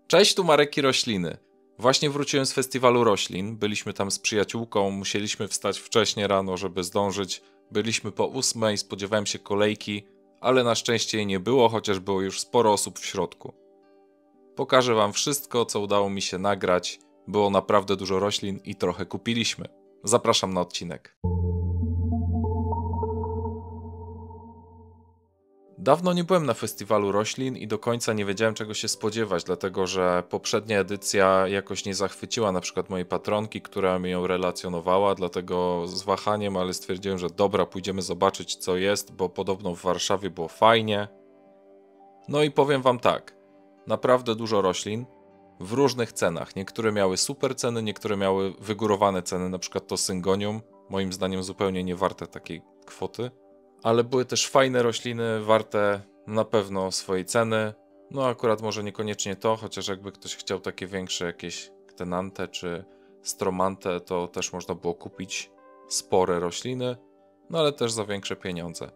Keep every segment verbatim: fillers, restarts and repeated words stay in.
Cześć, tu Marek i rośliny. Właśnie wróciłem z festiwalu roślin, byliśmy tam z przyjaciółką, musieliśmy wstać wcześnie rano, żeby zdążyć. Byliśmy po ósmej, spodziewałem się kolejki, ale na szczęście jej nie było, chociaż było już sporo osób w środku. Pokażę wam wszystko, co udało mi się nagrać. Było naprawdę dużo roślin i trochę kupiliśmy. Zapraszam na odcinek. Dawno nie byłem na festiwalu roślin i do końca nie wiedziałem, czego się spodziewać, dlatego że poprzednia edycja jakoś nie zachwyciła na przykład mojej patronki, która mi ją relacjonowała, dlatego z wahaniem, ale stwierdziłem, że dobra, pójdziemy zobaczyć, co jest, bo podobno w Warszawie było fajnie. No i powiem wam tak, naprawdę dużo roślin w różnych cenach. Niektóre miały super ceny, niektóre miały wygórowane ceny, na przykład to syngonium, moim zdaniem zupełnie nie warte takiej kwoty. Ale były też fajne rośliny, warte na pewno swojej ceny. No akurat może niekoniecznie to, chociaż jakby ktoś chciał takie większe jakieś ktenante czy stromante, to też można było kupić spore rośliny, no ale też za większe pieniądze.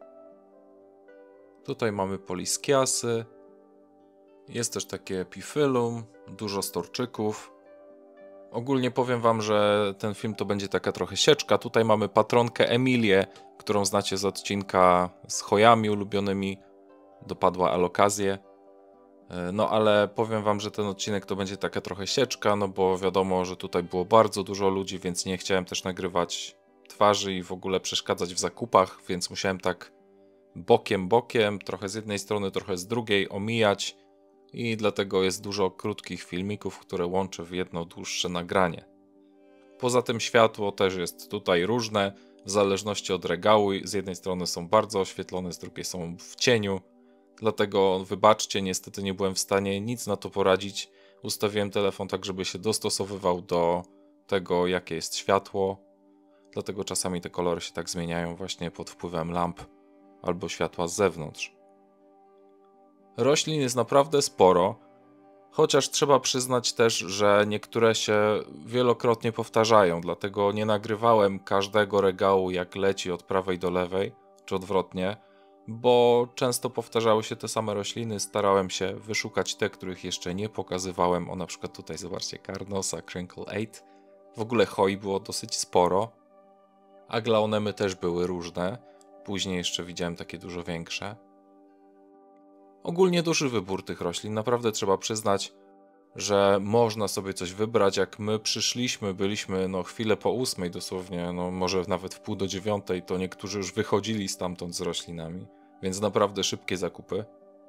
Tutaj mamy poliskiasy, jest też takie epifylum, dużo storczyków. Ogólnie powiem wam, że ten film to będzie taka trochę sieczka. Tutaj mamy patronkę Emilię, którą znacie z odcinka z chojami ulubionymi. Dopadła alokazję. No ale powiem wam, że ten odcinek to będzie taka trochę sieczka, no bo wiadomo, że tutaj było bardzo dużo ludzi, więc nie chciałem też nagrywać twarzy i w ogóle przeszkadzać w zakupach, więc musiałem tak bokiem, bokiem, trochę z jednej strony, trochę z drugiej omijać. I dlatego jest dużo krótkich filmików, które łączę w jedno dłuższe nagranie. Poza tym światło też jest tutaj różne, w zależności od regału. Z jednej strony są bardzo oświetlone, z drugiej są w cieniu. Dlatego wybaczcie, niestety nie byłem w stanie nic na to poradzić. Ustawiłem telefon tak, żeby się dostosowywał do tego, jakie jest światło. Dlatego czasami te kolory się tak zmieniają właśnie pod wpływem lamp albo światła z zewnątrz. Roślin jest naprawdę sporo, chociaż trzeba przyznać też, że niektóre się wielokrotnie powtarzają, dlatego nie nagrywałem każdego regału jak leci od prawej do lewej, czy odwrotnie, bo często powtarzały się te same rośliny, starałem się wyszukać te, których jeszcze nie pokazywałem. O, na przykład tutaj zobaczcie Carnosa, Crinkle osiem. W ogóle choi było dosyć sporo. Aglaonemy też były różne, później jeszcze widziałem takie dużo większe. Ogólnie duży wybór tych roślin, naprawdę trzeba przyznać, że można sobie coś wybrać. Jak my przyszliśmy, byliśmy no chwilę po ósmej dosłownie, no może nawet w pół do dziewiątej, to niektórzy już wychodzili stamtąd z roślinami, więc naprawdę szybkie zakupy.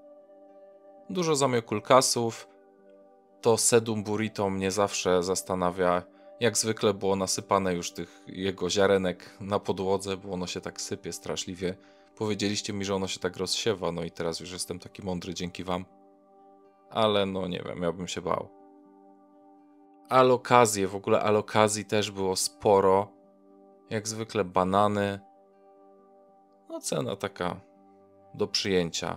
Dużo zamiokulkasów, to sedum burrito mnie zawsze zastanawia, jak zwykle było nasypane już tych jego ziarenek na podłodze, bo ono się tak sypie straszliwie. Powiedzieliście mi, że ono się tak rozsiewa, no i teraz już jestem taki mądry dzięki wam. Ale no nie wiem, ja bym się bał. Alokazje, w ogóle alokazji też było sporo. Jak zwykle banany. No cena taka do przyjęcia.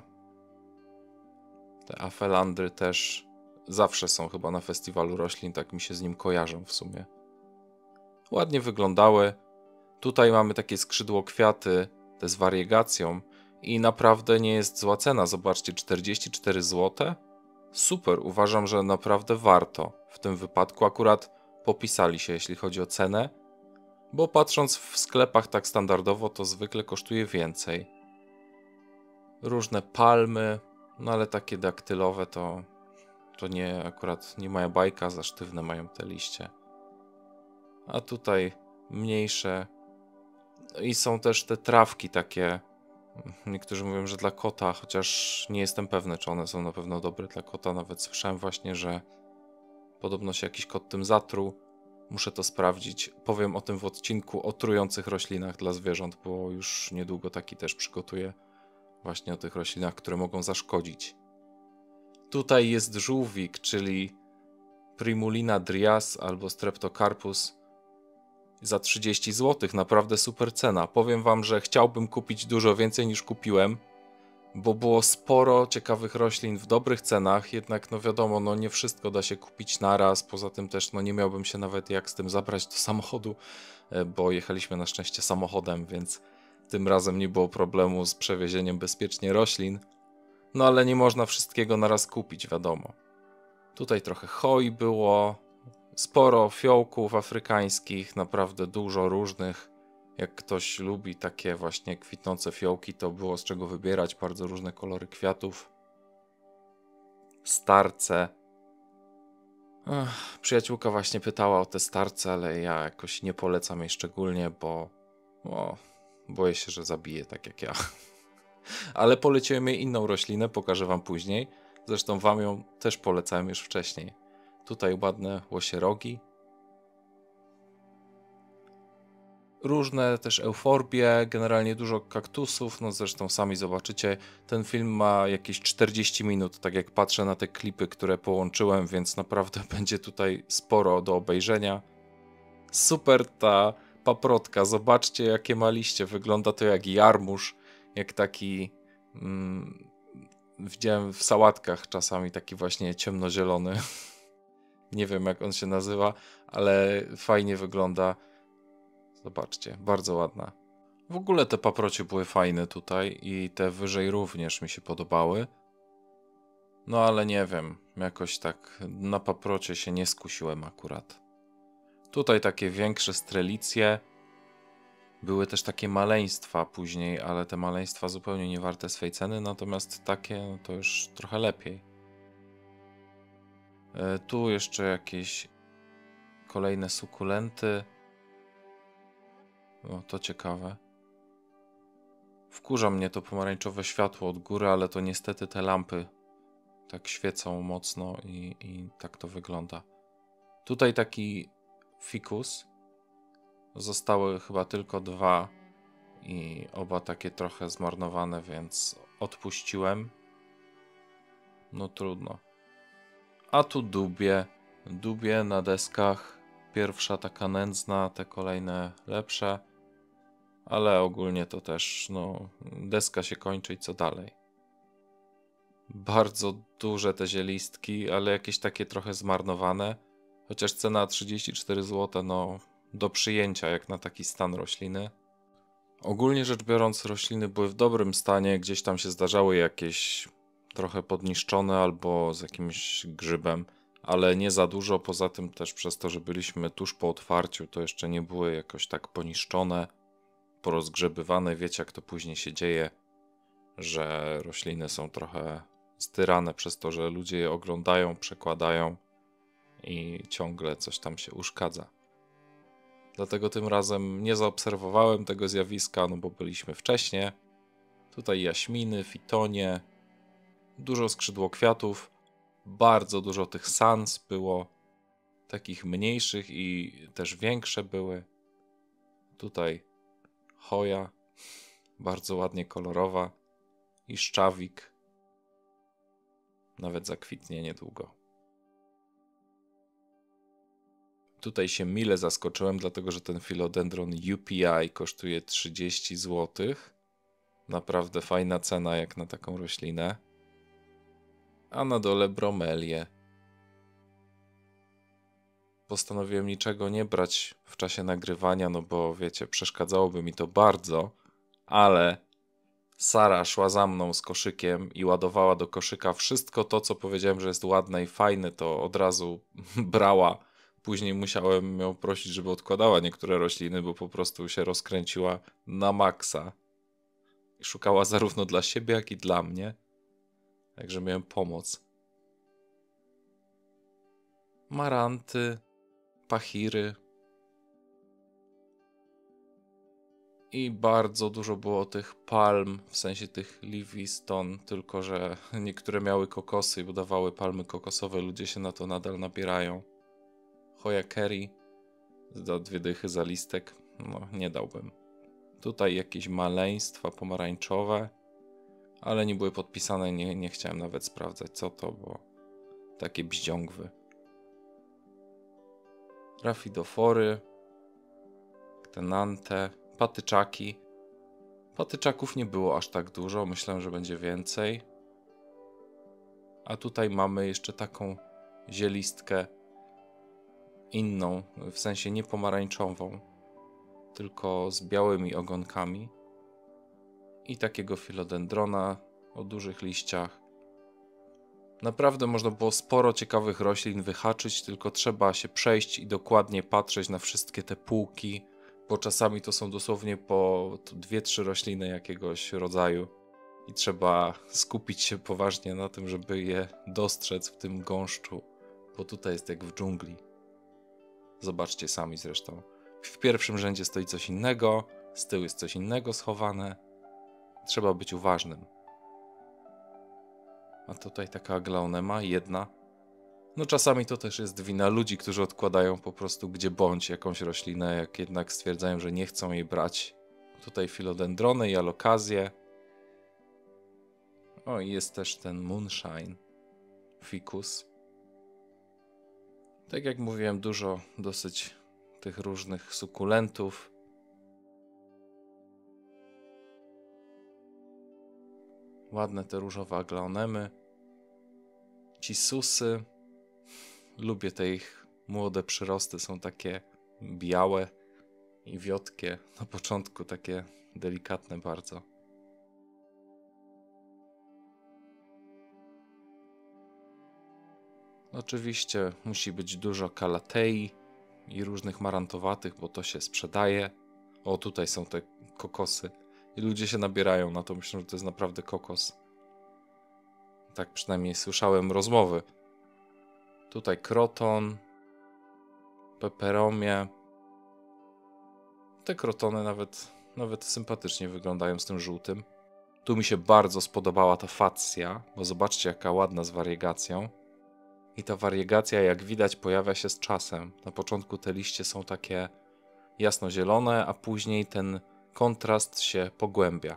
Te afelandry też zawsze są chyba na festiwalu roślin, tak mi się z nim kojarzą w sumie. Ładnie wyglądały. Tutaj mamy takie skrzydło kwiaty, te z wariegacją i naprawdę nie jest zła cena. Zobaczcie, czterdzieści cztery złote. Super, uważam, że naprawdę warto. W tym wypadku akurat popisali się, jeśli chodzi o cenę, bo patrząc w sklepach tak standardowo, to zwykle kosztuje więcej. Różne palmy, no ale takie daktylowe to, to nie, akurat nie moja bajka, za sztywne mają te liście. A tutaj mniejsze. I są też te trawki takie. Niektórzy mówią, że dla kota, chociaż nie jestem pewny, czy one są na pewno dobre dla kota. Nawet słyszałem właśnie, że podobno się jakiś kot tym zatruł. Muszę to sprawdzić. Powiem o tym w odcinku o trujących roślinach dla zwierząt, bo już niedługo taki też przygotuję. Właśnie o tych roślinach, które mogą zaszkodzić. Tutaj jest żółwik, czyli Primulina drias albo Streptocarpus. Za trzydzieści złotych, naprawdę super cena. Powiem wam, że chciałbym kupić dużo więcej niż kupiłem, bo było sporo ciekawych roślin w dobrych cenach, jednak no wiadomo, no nie wszystko da się kupić naraz, poza tym też no nie miałbym się nawet jak z tym zabrać do samochodu, bo jechaliśmy na szczęście samochodem, więc tym razem nie było problemu z przewiezieniem bezpiecznie roślin, no ale nie można wszystkiego naraz kupić, wiadomo. Tutaj trochę choi było, sporo fiołków afrykańskich, naprawdę dużo różnych. Jak ktoś lubi takie właśnie kwitnące fiołki, to było z czego wybierać, bardzo różne kolory kwiatów. Starce. Ech, przyjaciółka właśnie pytała o te starce, ale ja jakoś nie polecam jej szczególnie, bo o, boję się, że zabije tak jak ja. Ale poleciłem jej inną roślinę, pokażę wam później. Zresztą wam ją też polecałem już wcześniej. Tutaj ładne łosierogi. Różne też euforbie, generalnie dużo kaktusów, no zresztą sami zobaczycie. Ten film ma jakieś czterdzieści minut, tak jak patrzę na te klipy, które połączyłem, więc naprawdę będzie tutaj sporo do obejrzenia. Super ta paprotka, zobaczcie jakie ma liście, wygląda to jak jarmuż, jak taki... Mm, widziałem w sałatkach czasami taki właśnie ciemnozielony. Nie wiem jak on się nazywa, ale fajnie wygląda. Zobaczcie, bardzo ładna. W ogóle te paprocie były fajne tutaj i te wyżej również mi się podobały. No ale nie wiem, jakoś tak na paprocie się nie skusiłem akurat. Tutaj takie większe strelicje. Były też takie maleństwa później, ale te maleństwa zupełnie nie warte swej ceny, natomiast takie no to już trochę lepiej. E, tu jeszcze jakieś kolejne sukulenty. O, to ciekawe. Wkurza mnie to pomarańczowe światło od góry, ale to niestety te lampy tak świecą mocno i, i tak to wygląda. Tutaj taki fikus. Zostały chyba tylko dwa i oba takie trochę zmarnowane, więc odpuściłem. No trudno. A tu dubie. Dubie na deskach. Pierwsza taka nędzna, te kolejne lepsze. Ale ogólnie to też, no, deska się kończy i co dalej. Bardzo duże te zielistki, ale jakieś takie trochę zmarnowane. Chociaż cena trzydzieści cztery złote, no, do przyjęcia jak na taki stan rośliny. Ogólnie rzecz biorąc, rośliny były w dobrym stanie, gdzieś tam się zdarzały jakieś trochę podniszczone albo z jakimś grzybem, ale nie za dużo. Poza tym też przez to, że byliśmy tuż po otwarciu, to jeszcze nie były jakoś tak poniszczone, porozgrzebywane. Wiecie, jak to później się dzieje, że rośliny są trochę styrane przez to, że ludzie je oglądają, przekładają i ciągle coś tam się uszkadza. Dlatego tym razem nie zaobserwowałem tego zjawiska, no bo byliśmy wcześniej. Tutaj jaśminy, fitonie, dużo skrzydłokwiatów, bardzo dużo tych sans było, takich mniejszych i też większe były. Tutaj choja, bardzo ładnie kolorowa i szczawik, nawet zakwitnie niedługo. Tutaj się mile zaskoczyłem, dlatego że ten philodendron U P I kosztuje trzydzieści złotych. Naprawdę fajna cena jak na taką roślinę. A na dole bromelię. Postanowiłem niczego nie brać w czasie nagrywania, no bo wiecie, przeszkadzałoby mi to bardzo, ale Sara szła za mną z koszykiem i ładowała do koszyka wszystko to, co powiedziałem, że jest ładne i fajne, to od razu brała. Później musiałem ją prosić, żeby odkładała niektóre rośliny, bo po prostu się rozkręciła na maksa. I szukała zarówno dla siebie, jak i dla mnie. Także miałem pomoc. Maranty, pachiry. I bardzo dużo było tych palm, w sensie tych Livingston, tylko że niektóre miały kokosy i udawały palmy kokosowe. Ludzie się na to nadal nabierają. Hoya Kerry za dwie dychy za listek. No, nie dałbym. Tutaj jakieś maleństwa pomarańczowe, ale nie były podpisane, nie, nie chciałem nawet sprawdzać co to, bo takie bździągwy. Rafidofory, tenante, patyczaki. Patyczaków nie było aż tak dużo, myślałem, że będzie więcej. A tutaj mamy jeszcze taką zielistkę inną, w sensie nie pomarańczową, tylko z białymi ogonkami. I takiego philodendrona o dużych liściach. Naprawdę można było sporo ciekawych roślin wyhaczyć, tylko trzeba się przejść i dokładnie patrzeć na wszystkie te półki, bo czasami to są dosłownie po dwie, trzy rośliny jakiegoś rodzaju i trzeba skupić się poważnie na tym, żeby je dostrzec w tym gąszczu, bo tutaj jest jak w dżungli. Zobaczcie sami zresztą. W pierwszym rzędzie stoi coś innego, z tyłu jest coś innego schowane. Trzeba być uważnym. A tutaj taka aglaonema, jedna. No czasami to też jest wina ludzi, którzy odkładają po prostu gdzie bądź jakąś roślinę, jak jednak stwierdzają, że nie chcą jej brać. Tutaj filodendrony i alokazje. O, i jest też ten moonshine, ficus. Tak jak mówiłem, dużo dosyć tych różnych sukulentów. Ładne te różowe aglaonemy. Cisusy. Lubię te ich młode przyrosty, są takie białe i wiotkie. Na początku takie delikatne bardzo. Oczywiście musi być dużo kalatei i różnych marantowatych, bo to się sprzedaje. O, tutaj są te kokosy. I ludzie się nabierają na to, myślą, że to jest naprawdę kokos. Tak przynajmniej słyszałem rozmowy. Tutaj kroton, peperomie. Te krotony nawet, nawet sympatycznie wyglądają z tym żółtym. Tu mi się bardzo spodobała ta facja, bo zobaczcie jaka ładna z wariegacją. I ta wariegacja, jak widać, pojawia się z czasem. Na początku te liście są takie jasnozielone, a później ten kontrast się pogłębia.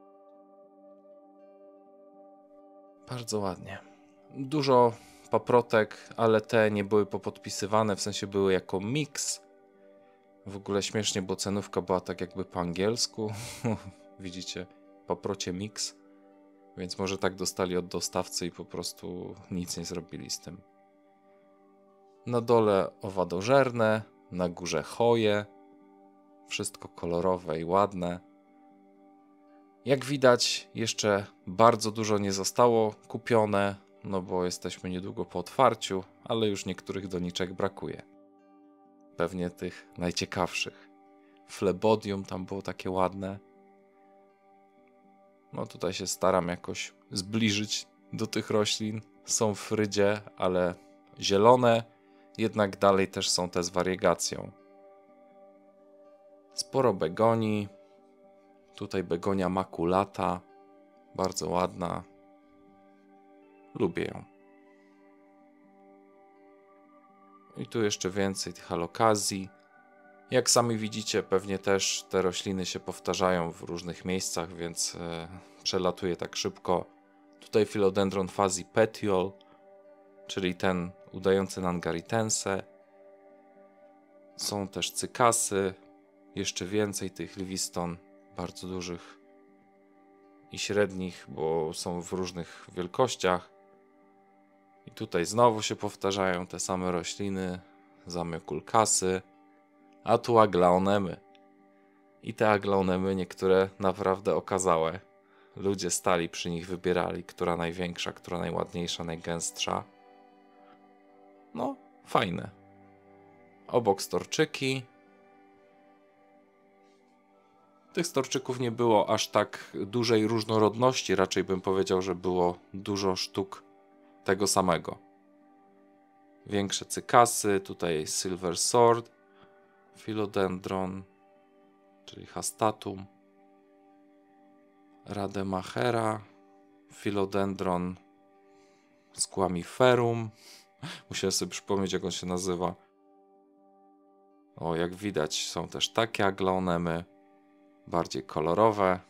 Bardzo ładnie. Dużo paprotek, ale te nie były popodpisywane, w sensie były jako miks. W ogóle śmiesznie, bo cenówka była tak jakby po angielsku. Widzicie, paprocie mix. Więc może tak dostali od dostawcy i po prostu nic nie zrobili z tym. Na dole owadożerne, na górze choje. Wszystko kolorowe i ładne. Jak widać, jeszcze bardzo dużo nie zostało kupione, no bo jesteśmy niedługo po otwarciu, ale już niektórych doniczek brakuje. Pewnie tych najciekawszych. Flebodium tam było takie ładne. No tutaj się staram jakoś zbliżyć do tych roślin. Są w frydzie, ale zielone, jednak dalej też są te z wariegacją. Sporo begonii. Tutaj begonia maculata. Bardzo ładna. Lubię ją. I tu jeszcze więcej tych alokazji. Jak sami widzicie, pewnie też te rośliny się powtarzają w różnych miejscach, więc e, przelatuję tak szybko. Tutaj Philodendron fazi petiole, czyli ten udający Nangaritense. Są też cykasy, jeszcze więcej tych liwiston, bardzo dużych i średnich, bo są w różnych wielkościach. I tutaj znowu się powtarzają te same rośliny, zamiokulkasy, a tu aglaonemy. I te aglaonemy niektóre naprawdę okazałe. Ludzie stali przy nich, wybierali, która największa, która najładniejsza, najgęstsza. No, fajne. Obok storczyki. Tych storczyków nie było aż tak dużej różnorodności, raczej bym powiedział, że było dużo sztuk tego samego. Większe cykasy, tutaj Silver Sword, Philodendron, czyli Hastatum, Rademachera, Philodendron Squamiferum. Musiałem sobie przypomnieć, jak on się nazywa. O, jak widać, są też takie aglaonemy, bardziej kolorowe.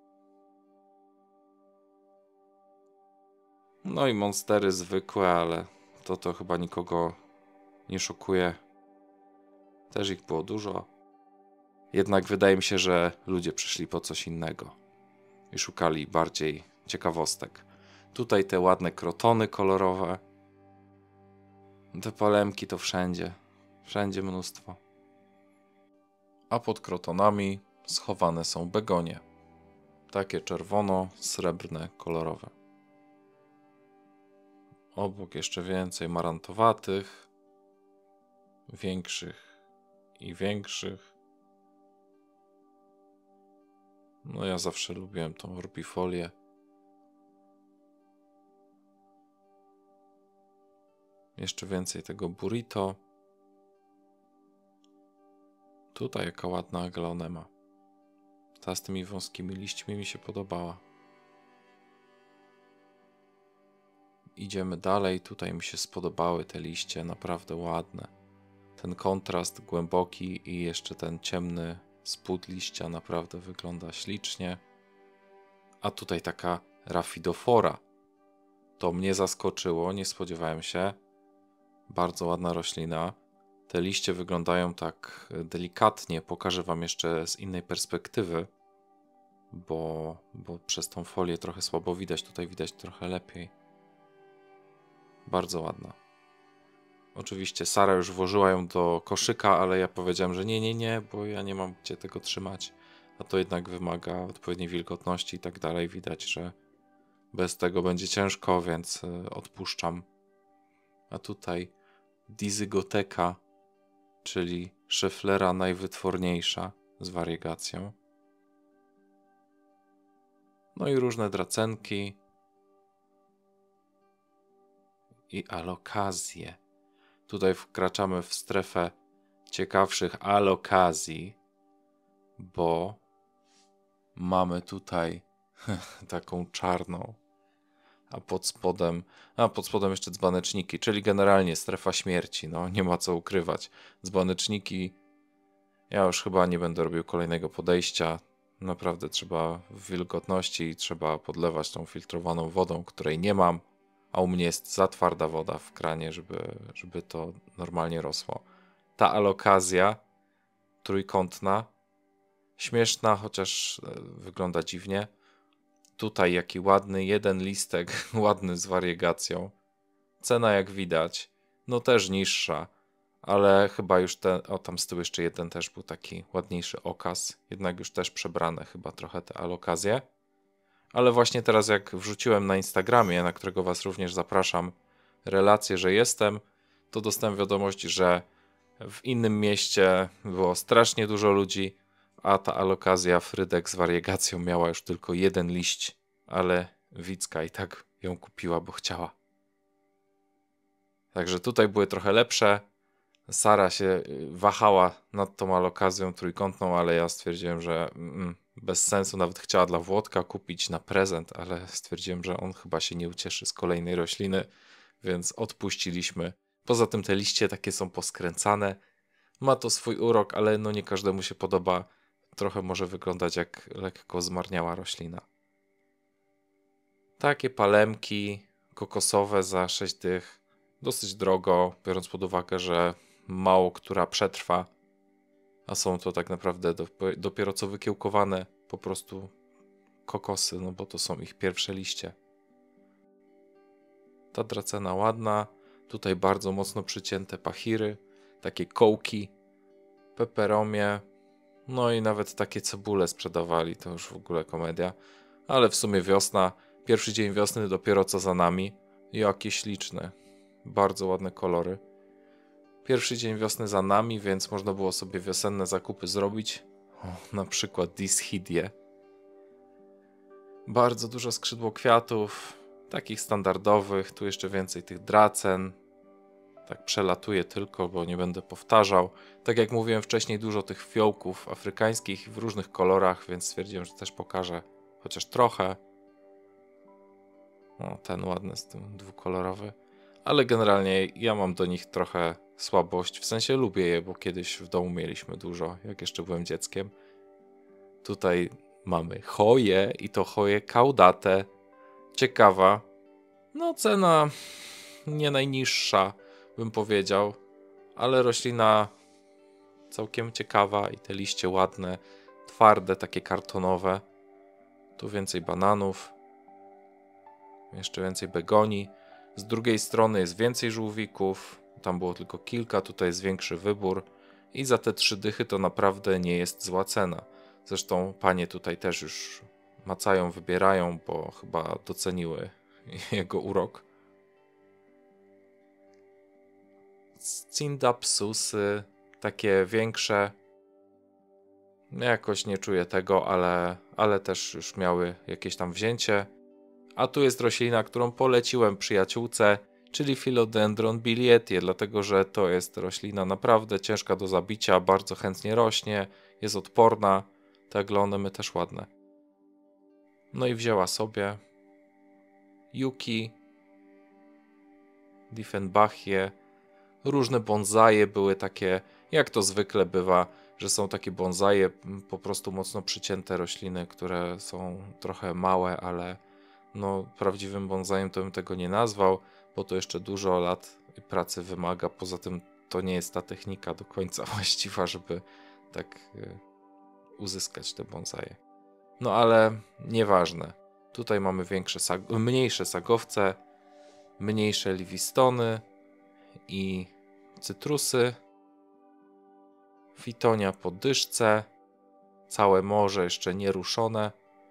No i monstery zwykłe, ale to to chyba nikogo nie szokuje. Też ich było dużo. Jednak wydaje mi się, że ludzie przyszli po coś innego i szukali bardziej ciekawostek. Tutaj te ładne krotony kolorowe. Te palemki to wszędzie. Wszędzie mnóstwo. A pod krotonami schowane są begonie. Takie czerwono-srebrne, kolorowe. Obok jeszcze więcej marantowatych, większych i większych. No ja zawsze lubiłem tą orbifolię. Jeszcze więcej tego burrito. Tutaj jaka ładna aglaonema. Ta z tymi wąskimi liśćmi mi się podobała. Idziemy dalej. Tutaj mi się spodobały te liście, naprawdę ładne. Ten kontrast głęboki i jeszcze ten ciemny spód liścia naprawdę wygląda ślicznie. A tutaj taka rafidofora. To mnie zaskoczyło, nie spodziewałem się. Bardzo ładna roślina. Te liście wyglądają tak delikatnie. Pokażę wam jeszcze z innej perspektywy, bo, bo przez tą folię trochę słabo widać. Tutaj widać trochę lepiej. Bardzo ładna. Oczywiście Sara już włożyła ją do koszyka, ale ja powiedziałem, że nie, nie, nie, bo ja nie mam gdzie tego trzymać. A to jednak wymaga odpowiedniej wilgotności i tak dalej. Widać, że bez tego będzie ciężko, więc odpuszczam. A tutaj Dizygoteka, czyli szeflera najwytworniejsza z wariegacją. No i różne dracenki i alokazje. Tutaj wkraczamy w strefę ciekawszych alokazji, bo mamy tutaj taką czarną, a pod spodem, a pod spodem jeszcze dzbaneczniki, czyli generalnie strefa śmierci, no nie ma co ukrywać. Dzbaneczniki, ja już chyba nie będę robił kolejnego podejścia, naprawdę trzeba wilgotności i trzeba podlewać tą filtrowaną wodą, której nie mam, a u mnie jest za twarda woda w kranie, żeby, żeby to normalnie rosło. Ta alokazja trójkątna, śmieszna, chociaż wygląda dziwnie. Tutaj jaki ładny, jeden listek, ładny z wariegacją. Cena jak widać, no też niższa, ale chyba już ten, o tam z tyłu jeszcze jeden też był taki ładniejszy okaz, jednak już też przebrane chyba trochę te alokazje. Ale właśnie teraz jak wrzuciłem na Instagramie, na którego was również zapraszam, relację, że jestem, to dostałem wiadomość, że w innym mieście było strasznie dużo ludzi, a ta alokazja Frydek z wariegacją miała już tylko jeden liść, ale Wicka i tak ją kupiła, bo chciała. Także tutaj były trochę lepsze. Sara się wahała nad tą alokazją trójkątną, ale ja stwierdziłem, że mm, bez sensu, nawet chciała dla Włodka kupić na prezent, ale stwierdziłem, że on chyba się nie ucieszy z kolejnej rośliny, więc odpuściliśmy. Poza tym te liście takie są poskręcane. Ma to swój urok, ale no nie każdemu się podoba. Trochę może wyglądać jak lekko zmarniała roślina. Takie palemki kokosowe za sześć dych. Dosyć drogo, biorąc pod uwagę, że mało która przetrwa, a są to tak naprawdę dopiero co wykiełkowane po prostu kokosy, no bo to są ich pierwsze liście. Ta dracena ładna, tutaj bardzo mocno przycięte pachiry, takie kołki, peperomie, no i nawet takie cebule sprzedawali, to już w ogóle komedia, ale w sumie wiosna, pierwszy dzień wiosny dopiero co za nami, jakie śliczne, bardzo ładne kolory. Pierwszy dzień wiosny za nami, więc można było sobie wiosenne zakupy zrobić, o, na przykład Dishidie. Bardzo dużo skrzydło kwiatów, takich standardowych, tu jeszcze więcej tych dracen. Tak przelatuję tylko, bo nie będę powtarzał. Tak jak mówiłem wcześniej, dużo tych fiołków afrykańskich w różnych kolorach, więc stwierdziłem, że też pokażę chociaż trochę. O, ten ładny z tym dwukolorowy. Ale generalnie ja mam do nich trochę słabość, w sensie lubię je, bo kiedyś w domu mieliśmy dużo, jak jeszcze byłem dzieckiem. Tutaj mamy choję i to choję caudate. Ciekawa. No cena nie najniższa, bym powiedział, ale roślina całkiem ciekawa i te liście ładne, twarde, takie kartonowe. Tu więcej bananów, jeszcze więcej begonii. Z drugiej strony jest więcej żółwików, tam było tylko kilka, tutaj jest większy wybór i za te trzy dychy to naprawdę nie jest zła cena. Zresztą panie tutaj też już macają, wybierają, bo chyba doceniły jego urok. Scindapsusy, takie większe. Jakoś nie czuję tego, ale, ale też już miały jakieś tam wzięcie. A tu jest roślina, którą poleciłem przyjaciółce, czyli Philodendron bilietie, dlatego że to jest roślina naprawdę ciężka do zabicia, bardzo chętnie rośnie, jest odporna, te glony też ładne. No i wzięła sobie Yuki, Diefenbachie, różne bonsaje były takie, jak to zwykle bywa, że są takie bonsaje, po prostu mocno przycięte rośliny, które są trochę małe, ale no prawdziwym bonsajem to bym tego nie nazwał, bo to jeszcze dużo lat pracy wymaga. Poza tym to nie jest ta technika do końca właściwa, żeby tak y, uzyskać te bonsaje. No ale nieważne. Tutaj mamy większe sag- mniejsze sagowce, mniejsze liwistony i cytrusy. Fitonia po dyszce, całe morze jeszcze nieruszone.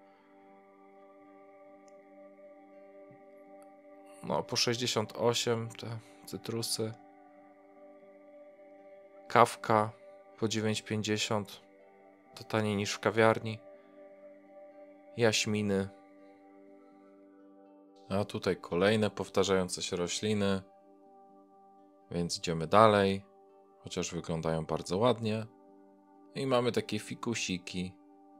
No po sześćdziesiąt osiem te cytrusy. Kawka po dziewięć pięćdziesiąt, to taniej niż w kawiarni. Jaśminy. A tutaj kolejne powtarzające się rośliny, więc idziemy dalej, chociaż wyglądają bardzo ładnie. I mamy takie fikusiki.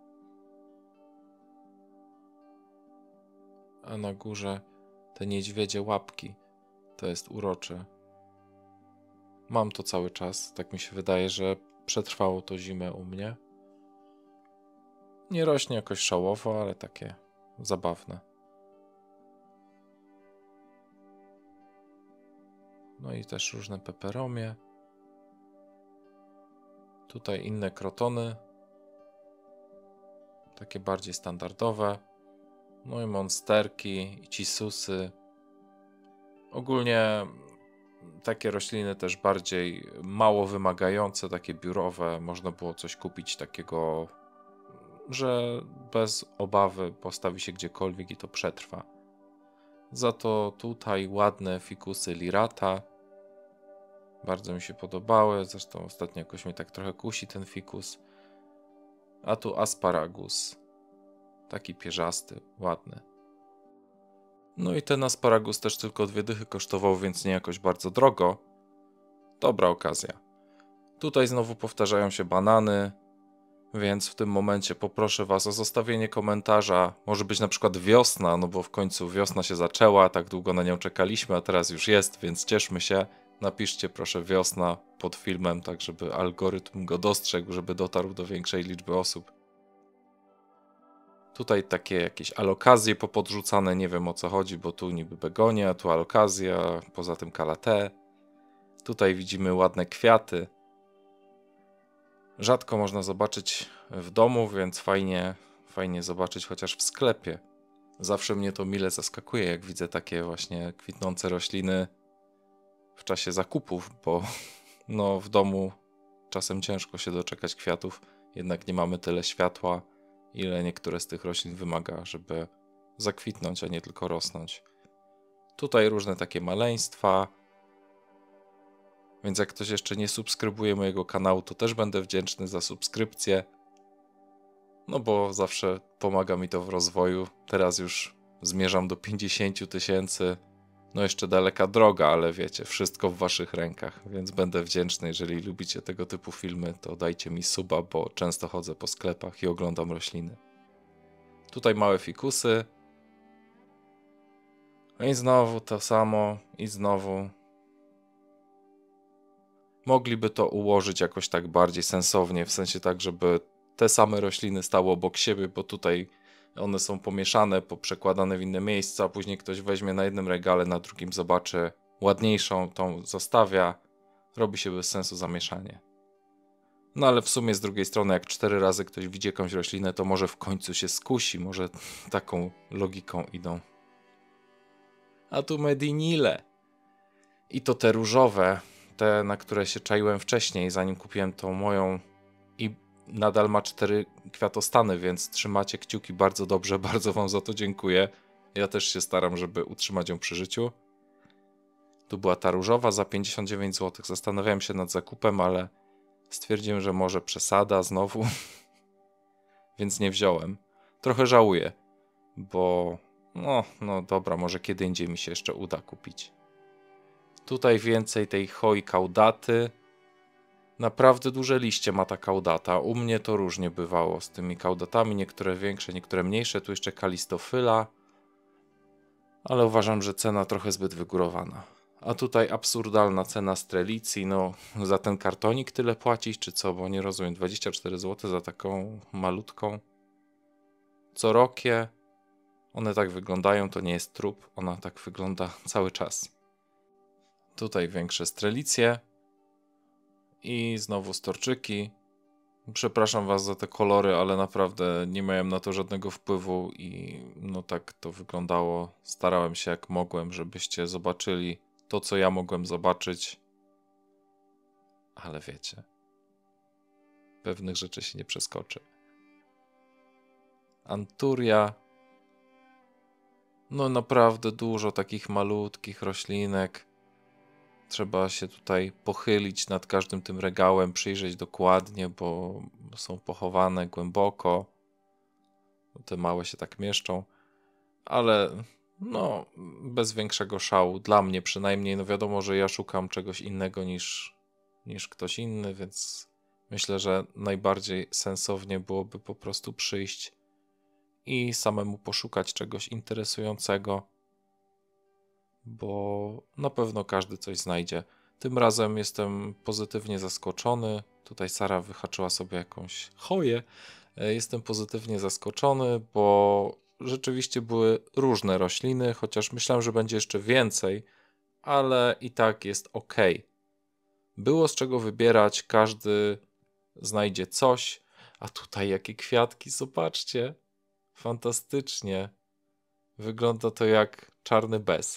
A na górze te niedźwiedzie łapki. To jest urocze. Mam to cały czas, tak mi się wydaje, że przetrwało to zimę u mnie. Nie rośnie jakoś szałowo, ale takie zabawne. No i też różne peperomie. Tutaj inne krotony. Takie bardziej standardowe. No i monsterki, i cisusy. Ogólnie takie rośliny też bardziej mało wymagające, takie biurowe. Można było coś kupić takiego, że bez obawy postawi się gdziekolwiek i to przetrwa. Za to tutaj ładne fikusy lirata. Bardzo mi się podobały, zresztą ostatnio jakoś mnie tak trochę kusi ten fikus. A tu asparagus. Taki pierzasty, ładny. No i ten asparagus też tylko dwie dychy kosztował, więc nie jakoś bardzo drogo. Dobra okazja. Tutaj znowu powtarzają się banany, więc w tym momencie poproszę Was o zostawienie komentarza. Może być na przykład wiosna, no bo w końcu wiosna się zaczęła, tak długo na nią czekaliśmy, a teraz już jest, więc cieszmy się. Napiszcie proszę wiosna pod filmem, tak żeby algorytm go dostrzegł, żeby dotarł do większej liczby osób. Tutaj takie jakieś alokazje popodrzucane, nie wiem o co chodzi, bo tu niby begonia, tu alokazja, poza tym kalate. Tutaj widzimy ładne kwiaty. Rzadko można zobaczyć w domu, więc fajnie, fajnie zobaczyć chociaż w sklepie. Zawsze mnie to mile zaskakuje, jak widzę takie właśnie kwitnące rośliny w czasie zakupów, bo no w domu czasem ciężko się doczekać kwiatów, jednak nie mamy tyle światła, ile niektóre z tych roślin wymaga, żeby zakwitnąć, a nie tylko rosnąć. Tutaj różne takie maleństwa, więc jak ktoś jeszcze nie subskrybuje mojego kanału, to też będę wdzięczny za subskrypcję, no bo zawsze pomaga mi to w rozwoju. Teraz już zmierzam do pięćdziesiąt tysięcy, no jeszcze daleka droga, ale wiecie, wszystko w waszych rękach, więc będę wdzięczny, jeżeli lubicie tego typu filmy, to dajcie mi suba, bo często chodzę po sklepach i oglądam rośliny. Tutaj małe fikusy. I znowu to samo, i znowu. Mogliby to ułożyć jakoś tak bardziej sensownie, w sensie tak, żeby te same rośliny stały obok siebie, bo tutaj one są pomieszane, poprzekładane w inne miejsca, a później ktoś weźmie na jednym regale, na drugim zobaczy ładniejszą, tą zostawia, robi się bez sensu zamieszanie. No ale w sumie z drugiej strony, jak cztery razy ktoś widzi jakąś roślinę, to może w końcu się skusi, może taką logiką idą. A tu medinile. I to te różowe, te, na które się czaiłem wcześniej, zanim kupiłem tą moją, i nadal ma cztery kwiatostany, więc trzymacie kciuki bardzo dobrze, bardzo wam za to dziękuję. Ja też się staram, żeby utrzymać ją przy życiu. Tu była ta różowa za pięćdziesiąt dziewięć złotych. Zastanawiałem się nad zakupem, ale stwierdziłem, że może przesada znowu, więc nie wziąłem. Trochę żałuję, bo no, no dobra, może kiedy indziej mi się jeszcze uda kupić. Tutaj więcej tej Hoi Caudaty. Naprawdę duże liście ma ta kaudata. U mnie to różnie bywało z tymi kaudatami. Niektóre większe, niektóre mniejsze. Tu jeszcze kalistofyla. Ale uważam, że cena trochę zbyt wygórowana. A tutaj absurdalna cena strelicji. No, za ten kartonik tyle płacić, czy co? Bo nie rozumiem. dwadzieścia cztery złote za taką malutką. Corokie. One tak wyglądają. To nie jest trup. Ona tak wygląda cały czas. Tutaj większe strelicje. I znowu storczyki. Przepraszam was za te kolory, ale naprawdę nie miałem na to żadnego wpływu i no tak to wyglądało. Starałem się jak mogłem, żebyście zobaczyli to, co ja mogłem zobaczyć. Ale wiecie, pewnych rzeczy się nie przeskoczy. Anturia. No naprawdę dużo takich malutkich roślinek. Trzeba się tutaj pochylić nad każdym tym regałem, przyjrzeć dokładnie, bo są pochowane głęboko. Te małe się tak mieszczą, ale no bez większego szału, dla mnie przynajmniej. No wiadomo, że ja szukam czegoś innego niż, niż ktoś inny, więc myślę, że najbardziej sensownie byłoby po prostu przyjść i samemu poszukać czegoś interesującego, bo na pewno każdy coś znajdzie. Tym razem jestem pozytywnie zaskoczony. Tutaj Sara wyhaczyła sobie jakąś choję. Jestem pozytywnie zaskoczony, bo rzeczywiście były różne rośliny, chociaż myślałem, że będzie jeszcze więcej, ale i tak jest ok. Było z czego wybierać, każdy znajdzie coś, a tutaj jakie kwiatki, zobaczcie. Fantastycznie. Wygląda to jak czarny bez.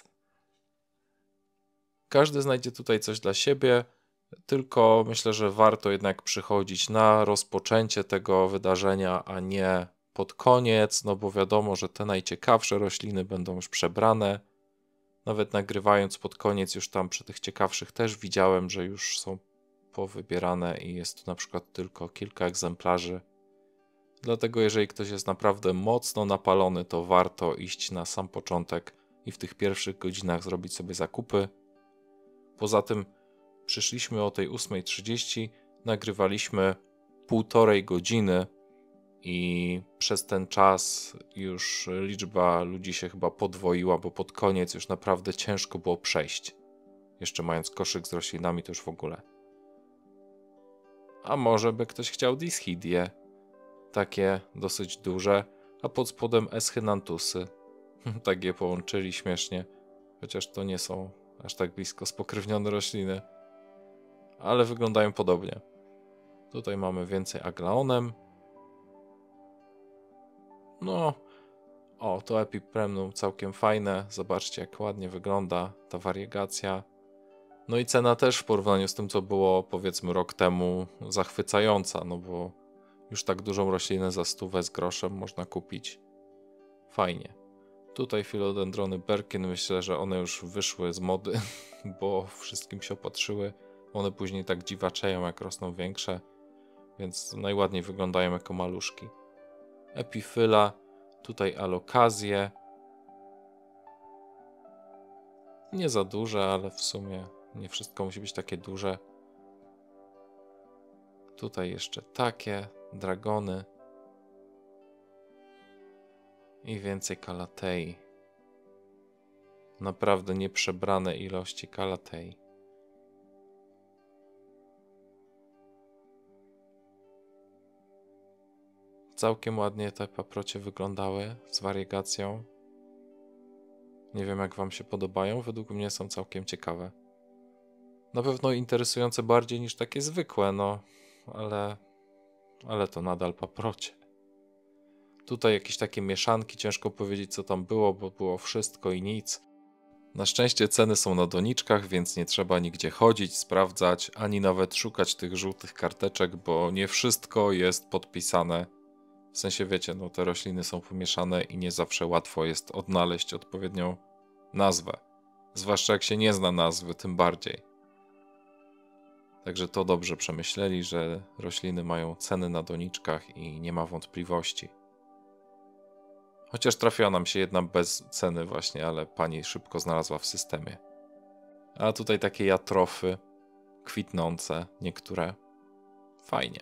Każdy znajdzie tutaj coś dla siebie, tylko myślę, że warto jednak przychodzić na rozpoczęcie tego wydarzenia, a nie pod koniec, no bo wiadomo, że te najciekawsze rośliny będą już przebrane. Nawet nagrywając pod koniec już tam przy tych ciekawszych też widziałem, że już są powybierane i jest tu na przykład tylko kilka egzemplarzy. Dlatego jeżeli ktoś jest naprawdę mocno napalony, to warto iść na sam początek i w tych pierwszych godzinach zrobić sobie zakupy. Poza tym przyszliśmy o tej ósmej trzydzieści, nagrywaliśmy półtorej godziny i przez ten czas już liczba ludzi się chyba podwoiła, bo pod koniec już naprawdę ciężko było przejść. Jeszcze mając koszyk z roślinami to już w ogóle. A może by ktoś chciał Dishidie? Takie dosyć duże, a pod spodem Eschynanthusy. Tak je połączyli śmiesznie, chociaż to nie są aż tak blisko spokrewnione rośliny, ale wyglądają podobnie. Tutaj mamy więcej aglaonem. No, o, to Epipremnum całkiem fajne. Zobaczcie, jak ładnie wygląda ta wariegacja. No i cena też w porównaniu z tym, co było powiedzmy rok temu, zachwycająca, no bo już tak dużą roślinę za stówę z groszem można kupić. Fajnie. Tutaj filodendrony Birkin, myślę, że one już wyszły z mody, bo wszystkim się opatrzyły. One później tak dziwaczeją, jak rosną większe, więc najładniej wyglądają jako maluszki. Epifyla, tutaj alokazje. Nie za duże, ale w sumie nie wszystko musi być takie duże. Tutaj jeszcze takie, dragony. I więcej kalatei. Naprawdę nieprzebrane ilości kalatei. Całkiem ładnie te paprocie wyglądały z wariegacją. Nie wiem, jak wam się podobają. Według mnie są całkiem ciekawe. Na pewno interesujące bardziej niż takie zwykłe, no. Ale, ale to nadal paprocie. Tutaj jakieś takie mieszanki, ciężko powiedzieć, co tam było, bo było wszystko i nic. Na szczęście ceny są na doniczkach, więc nie trzeba nigdzie chodzić, sprawdzać, ani nawet szukać tych żółtych karteczek, bo nie wszystko jest podpisane. W sensie, wiecie, no te rośliny są pomieszane i nie zawsze łatwo jest odnaleźć odpowiednią nazwę. Zwłaszcza jak się nie zna nazwy, tym bardziej. Także to dobrze przemyśleli, że rośliny mają ceny na doniczkach i nie ma wątpliwości. Chociaż trafiła nam się jedna bez ceny właśnie, ale pani szybko znalazła w systemie. A tutaj takie jatrofy, kwitnące, niektóre. Fajnie.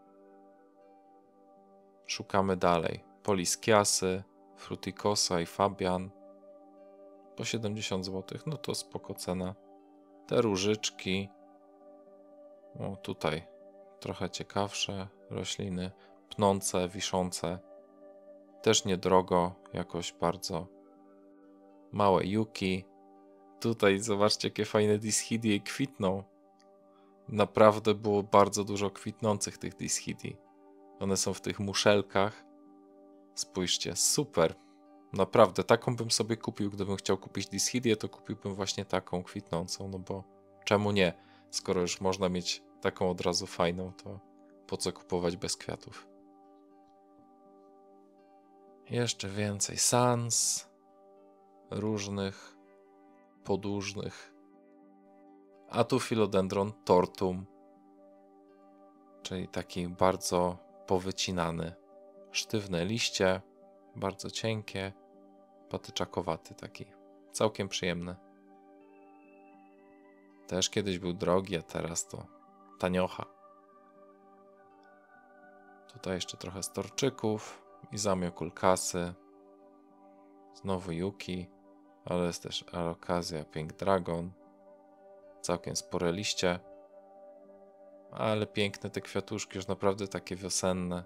Szukamy dalej. Poliskiasy, Fruticosa i Fabian. Po siedemdziesiąt złotych, no to spoko cena. Te różyczki. O, tutaj trochę ciekawsze rośliny. Pnące, wiszące. Też niedrogo, jakoś bardzo. Małe juki. Tutaj zobaczcie, jakie fajne dishidie kwitną. Naprawdę było bardzo dużo kwitnących tych dishidii. One są w tych muszelkach. Spójrzcie, super. Naprawdę, taką bym sobie kupił, gdybym chciał kupić dishidię, to kupiłbym właśnie taką kwitnącą, no bo czemu nie? Skoro już można mieć taką od razu fajną, to po co kupować bez kwiatów? Jeszcze więcej sans, różnych, podłużnych. A tu philodendron tortum, czyli taki bardzo powycinany. Sztywne liście, bardzo cienkie, patyczakowaty taki, całkiem przyjemny. Też kiedyś był drogi, a teraz to taniocha. Tutaj jeszcze trochę storczyków, Izamio kulkasy, znowu Yuki, ale jest też Alocasia Pink Dragon, całkiem spore liście, ale piękne te kwiatuszki, już naprawdę takie wiosenne.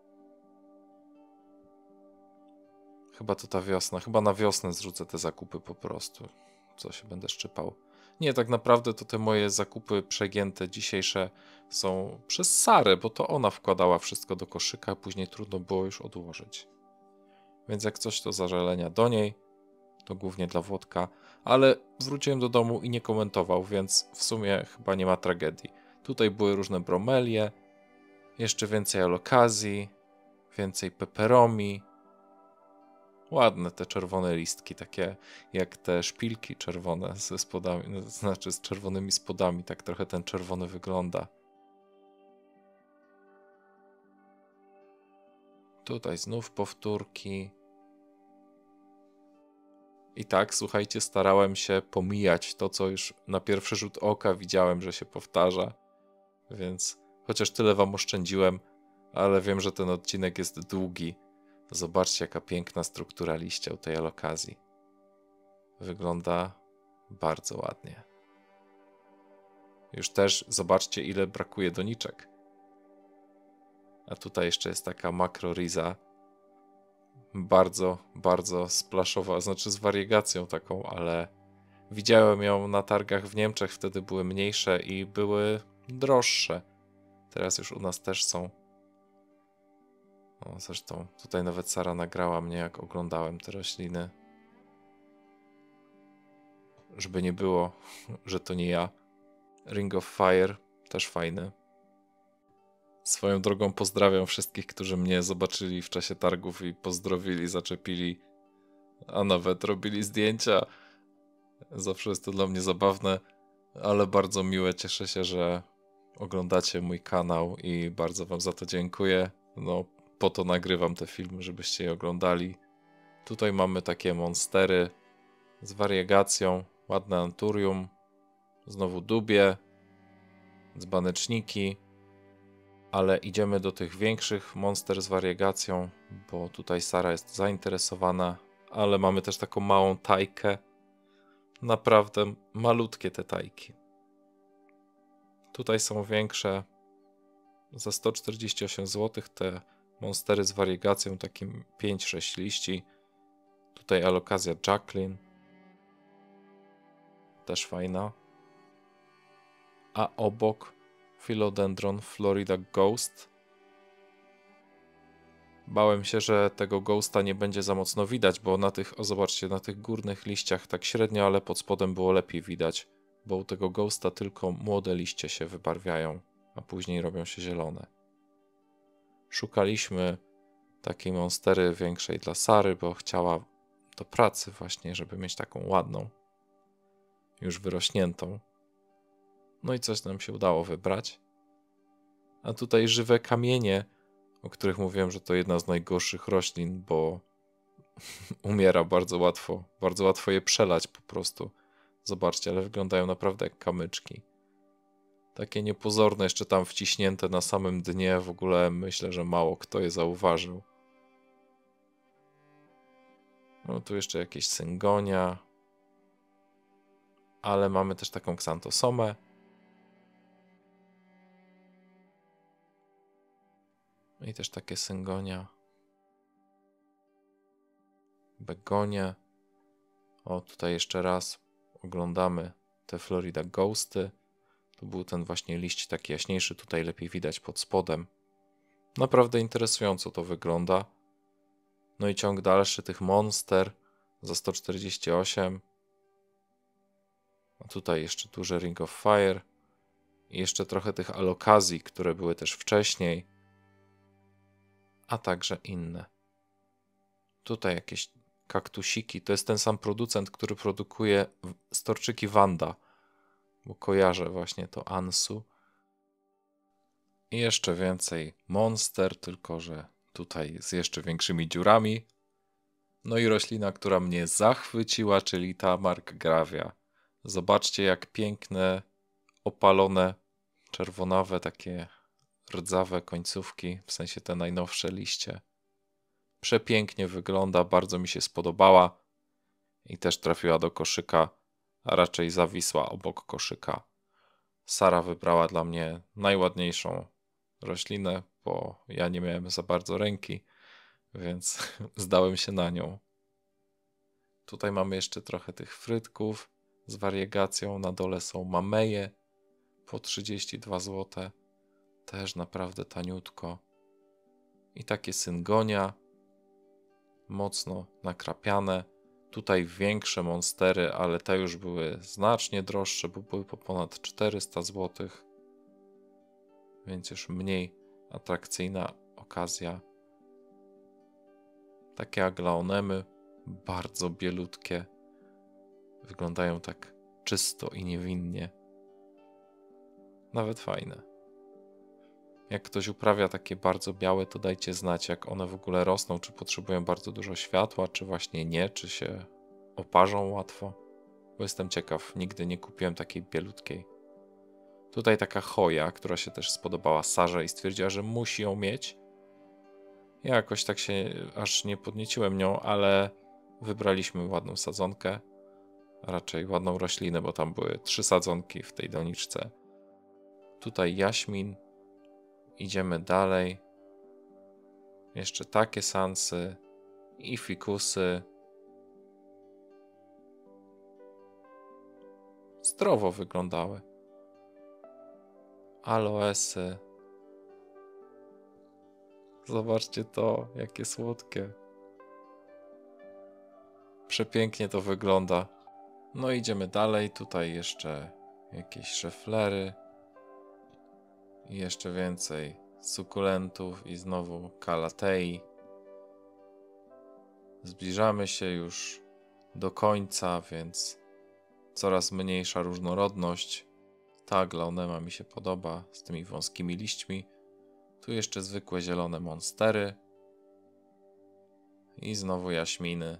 Chyba to ta wiosna, chyba na wiosnę zrzucę te zakupy po prostu, co się będę szczypał. Nie, tak naprawdę to te moje zakupy przegięte dzisiejsze są przez Sarę, bo to ona wkładała wszystko do koszyka, a później trudno było już odłożyć. Więc jak coś, to zażalenia do niej, to głównie dla Włodka, ale wróciłem do domu i nie komentował, więc w sumie chyba nie ma tragedii. Tutaj były różne bromelie, jeszcze więcej alokazji, więcej peperomi. Ładne te czerwone listki, takie jak te szpilki czerwone ze spodami, no, znaczy z czerwonymi spodami, tak trochę ten czerwony wygląda. Tutaj znów powtórki. I tak, słuchajcie, starałem się pomijać to, co już na pierwszy rzut oka widziałem, że się powtarza. Więc chociaż tyle wam oszczędziłem, ale wiem, że ten odcinek jest długi. Zobaczcie, jaka piękna struktura liścia u tej alokazji. Wygląda bardzo ładnie. Już też zobaczcie, ile brakuje doniczek. A tutaj jeszcze jest taka makroriza. Bardzo, bardzo splaszowa, znaczy z wariegacją taką, ale widziałem ją na targach w Niemczech, wtedy były mniejsze i były droższe. Teraz już u nas też są. O, zresztą tutaj nawet Sara nagrała mnie, jak oglądałem te rośliny. Żeby nie było, że to nie ja. Ring of Fire też fajny. Swoją drogą pozdrawiam wszystkich, którzy mnie zobaczyli w czasie targów i pozdrowili, zaczepili, a nawet robili zdjęcia. Zawsze jest to dla mnie zabawne, ale bardzo miłe. Cieszę się, że oglądacie mój kanał i bardzo wam za to dziękuję. No, po to nagrywam te filmy, żebyście je oglądali. Tutaj mamy takie monstery z wariegacją, ładne anturium, znowu dubie, dzbaneczniki, ale idziemy do tych większych monster z wariegacją, bo tutaj Sara jest zainteresowana, ale mamy też taką małą tajkę. Naprawdę malutkie te tajki. Tutaj są większe, za sto czterdzieści osiem złotych te monstery z wariegacją, takim pięć sześć liści. Tutaj Alocasia Jacqueline, też fajna. A obok Philodendron Florida Ghost. Bałem się, że tego Ghosta nie będzie za mocno widać, bo na tych, o zobaczcie, na tych górnych liściach tak średnio, ale pod spodem było lepiej widać, bo u tego Ghosta tylko młode liście się wybarwiają, a później robią się zielone. Szukaliśmy takiej monstery większej dla Sary, bo chciała do pracy właśnie, żeby mieć taką ładną. już wyrośniętą. No i coś nam się udało wybrać. A tutaj żywe kamienie, o których mówiłem, że to jedna z najgorszych roślin, bo umiera bardzo łatwo. Bardzo łatwo je przelać po prostu. Zobaczcie, ale wyglądają naprawdę jak kamyczki. Takie niepozorne, jeszcze tam wciśnięte na samym dnie. W ogóle myślę, że mało kto je zauważył. No tu jeszcze jakieś syngonia. Ale mamy też taką ksantosomę. I też takie syngonia. Begonie. O, tutaj jeszcze raz oglądamy te Florida Ghosty. To był ten właśnie liść taki jaśniejszy, tutaj lepiej widać pod spodem. Naprawdę interesująco to wygląda. No i ciąg dalszy tych Monster za sto czterdzieści osiem. A tutaj jeszcze duże Ring of Fire. I jeszcze trochę tych alokazji, które były też wcześniej. A także inne. Tutaj jakieś kaktusiki. To jest ten sam producent, który produkuje storczyki Wanda. Bo kojarzę właśnie to Ansu. I jeszcze więcej Monster, tylko że tutaj z jeszcze większymi dziurami. No i roślina, która mnie zachwyciła, czyli ta markgravia. Zobaczcie, jak piękne, opalone, czerwonawe, takie rdzawe końcówki, w sensie te najnowsze liście. Przepięknie wygląda, bardzo mi się spodobała i też trafiła do koszyka, a raczej zawisła obok koszyka. Sara wybrała dla mnie najładniejszą roślinę, bo ja nie miałem za bardzo ręki, więc zdałem się na nią. Tutaj mamy jeszcze trochę tych frytków z wariegacją. Na dole są mameje po trzydzieści dwa złote. Też naprawdę taniutko. I takie syngonia mocno nakrapiane. Tutaj większe monstery, ale te już były znacznie droższe, bo były po ponad czterysta złotych. Więc już mniej atrakcyjna okazja. Takie aglaonemy, bardzo bielutkie. Wyglądają tak czysto i niewinnie. Nawet fajne. Jak ktoś uprawia takie bardzo białe, to dajcie znać, jak one w ogóle rosną, czy potrzebują bardzo dużo światła, czy właśnie nie, czy się oparzą łatwo. Bo jestem ciekaw, nigdy nie kupiłem takiej bielutkiej. Tutaj taka choja, która się też spodobała Sarze i stwierdziła, że musi ją mieć. Ja jakoś tak się aż nie podnieciłem nią, ale wybraliśmy ładną sadzonkę. Raczej ładną roślinę, bo tam były trzy sadzonki w tej doniczce. Tutaj jaśmin. Idziemy dalej. Jeszcze takie sansy i fikusy. Zdrowo wyglądały. Aloesy. Zobaczcie to, jakie słodkie. Przepięknie to wygląda. No idziemy dalej. Tutaj jeszcze jakieś szeflery. I jeszcze więcej sukulentów i znowu kalatei. Zbliżamy się już do końca, więc coraz mniejsza różnorodność. Ta aglaonema mi się podoba z tymi wąskimi liśćmi. Tu jeszcze zwykłe zielone monstery. I znowu jaśminy.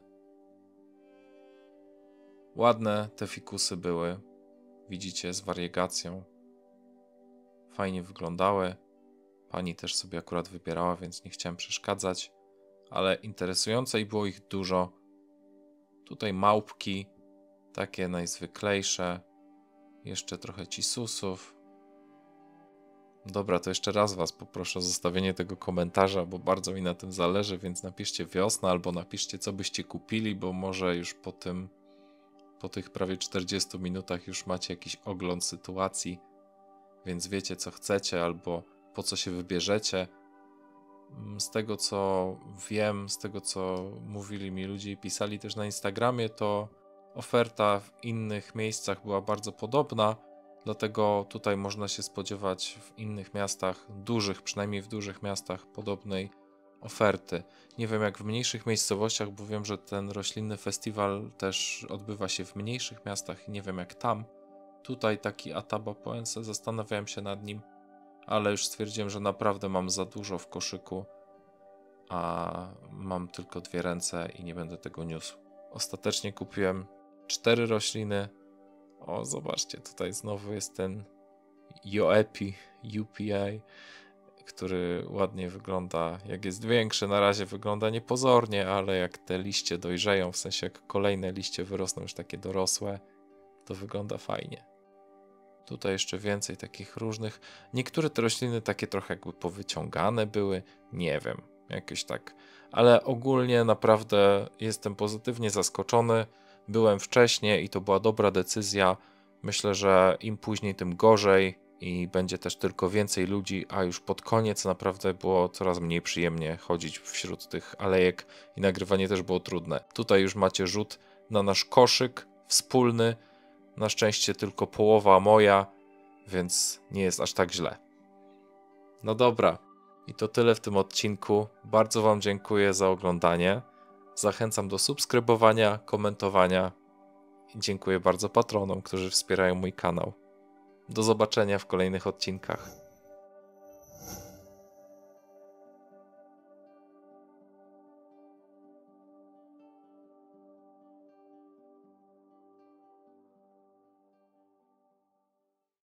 Ładne te fikusy były. Widzicie, z wariegacją. Fajnie wyglądały. Pani też sobie akurat wybierała, więc nie chciałem przeszkadzać. Ale interesujące i było ich dużo. Tutaj małpki, takie najzwyklejsze. Jeszcze trochę cisusów. Dobra, to jeszcze raz was poproszę o zostawienie tego komentarza, bo bardzo mi na tym zależy, więc napiszcie wiosna albo napiszcie, co byście kupili, bo może już po tym, po tych prawie czterdziestu minutach już macie jakiś ogląd sytuacji, więc wiecie, co chcecie albo po co się wybierzecie. Z tego, co wiem, z tego, co mówili mi ludzie i pisali też na Instagramie, to oferta w innych miejscach była bardzo podobna, dlatego tutaj można się spodziewać w innych miastach, dużych, przynajmniej w dużych miastach, podobnej oferty. Nie wiem jak w mniejszych miejscowościach, bo wiem, że ten roślinny festiwal też odbywa się w mniejszych miastach i nie wiem jak tam. Tutaj taki Ataba Poense, zastanawiałem się nad nim, ale już stwierdziłem, że naprawdę mam za dużo w koszyku, a mam tylko dwie ręce i nie będę tego niósł. Ostatecznie kupiłem cztery rośliny. O, zobaczcie, tutaj znowu jest ten Yoepi U P A, który ładnie wygląda, jak jest większy. Na razie wygląda niepozornie, ale jak te liście dojrzeją, w sensie jak kolejne liście wyrosną już takie dorosłe, to wygląda fajnie. Tutaj jeszcze więcej takich różnych. Niektóre te rośliny takie trochę jakby powyciągane były, nie wiem, jakieś tak. Ale ogólnie naprawdę jestem pozytywnie zaskoczony. Byłem wcześniej i to była dobra decyzja. Myślę, że im później, tym gorzej i będzie też tylko więcej ludzi, a już pod koniec naprawdę było coraz mniej przyjemnie chodzić wśród tych alejek i nagrywanie też było trudne. Tutaj już macie rzut na nasz koszyk wspólny. Na szczęście tylko połowa moja, więc nie jest aż tak źle. No dobra, i to tyle w tym odcinku. Bardzo Wam dziękuję za oglądanie. Zachęcam do subskrybowania, komentowania i dziękuję bardzo patronom, którzy wspierają mój kanał. Do zobaczenia w kolejnych odcinkach.